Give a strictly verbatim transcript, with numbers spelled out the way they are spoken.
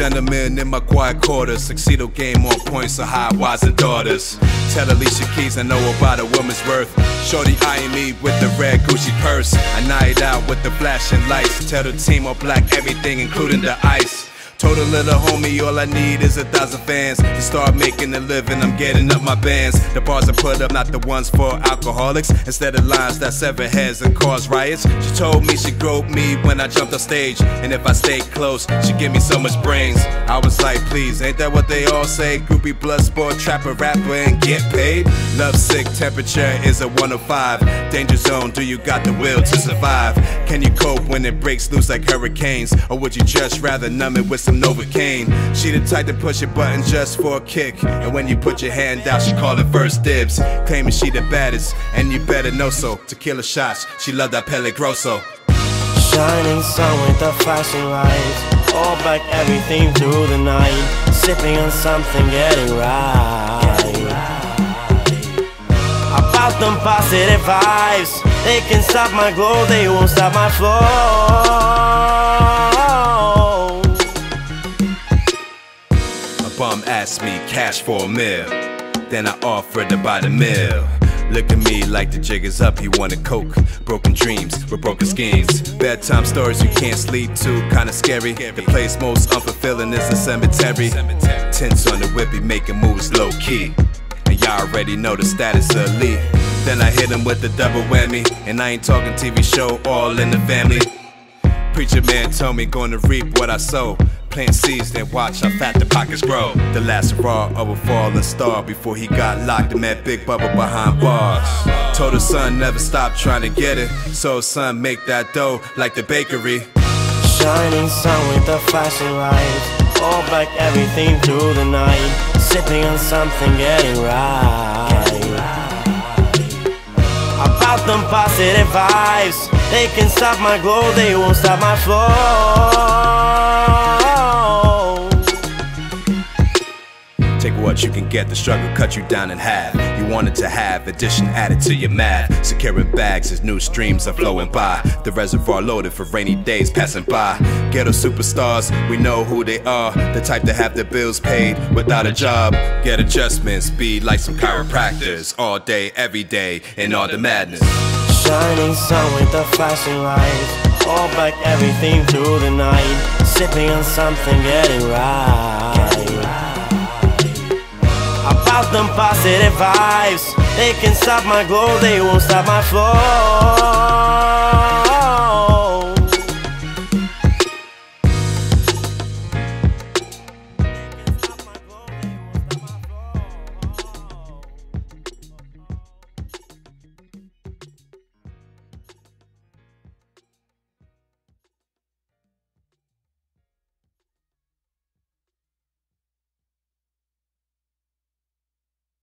gentleman in my quiet quarters. Tuxedo game on point, so high, wise and daughters. Tell Alicia Keys I know about a woman's worth. Shorty eyeing me with the red Gucci purse. I night out with the flashing lights. Tell the team all black, everything including the ice. Told a little homie all I need is a thousand fans to start making a living. I'm getting up my bands. The bars I put up, not the ones for alcoholics. Instead of lines that sever heads and cause riots. She told me she groped me when I jumped on stage, and if I stayed close, she'd give me so much brains. I was like, please, ain't that what they all say? Groupie, blood sport, trapper, rapper, and get paid. Love sick, temperature is a one oh five. Danger zone, do you got the will to survive? Can you cope when it breaks loose like hurricanes? Or would you just rather numb it with some Novocaine? She the type to push a button just for a kick, and when you put your hand out, she call it first dibs. Claiming she the baddest, and you better know so. Tequila shots, she love that Pele Grosso. Shining sun with the flashing lights, all black, everything through the night. Sipping on something, getting right. About them positive vibes, they can stop my glow, they won't stop my flow. Bum asked me cash for a meal, then I offered to buy the meal. Look at me like the jig is up, he wanted coke. Broken dreams with broken schemes. Bedtime stories you can't sleep to, kinda scary. The place most unfulfilling is the cemetery. Tints on the whippy making moves low key, and y'all already know the status of Lee. Then I hit him with the double whammy, and I ain't talking T V show, all in the family. Preacher man told me gonna reap what I sow. Plant seeds, then watch how fat the pockets grow. The last hurrah of a fallen star before he got locked and met Big Bubba behind bars. Told his son never stop trying to get it, so son make that dough like the bakery. Shining sun with the flashing lights, all black, everything through the night. Sipping on something, getting right. About them positive vibes, they can stop my glow, they won't stop my flow. Take what you can get, the struggle cut you down in half. You wanted to have addition added to your math. Securing bags as new streams are flowing by. The reservoir loaded for rainy days passing by. Ghetto superstars, we know who they are. The type to have their bills paid without a job. Get adjustments, be like some chiropractors. All day, every day, in all the madness. Shining sun with the flashing lights, all black, everything through the night. Sipping on something, getting right. About them positive vibes, they can stop my glow, they won't stop my flow.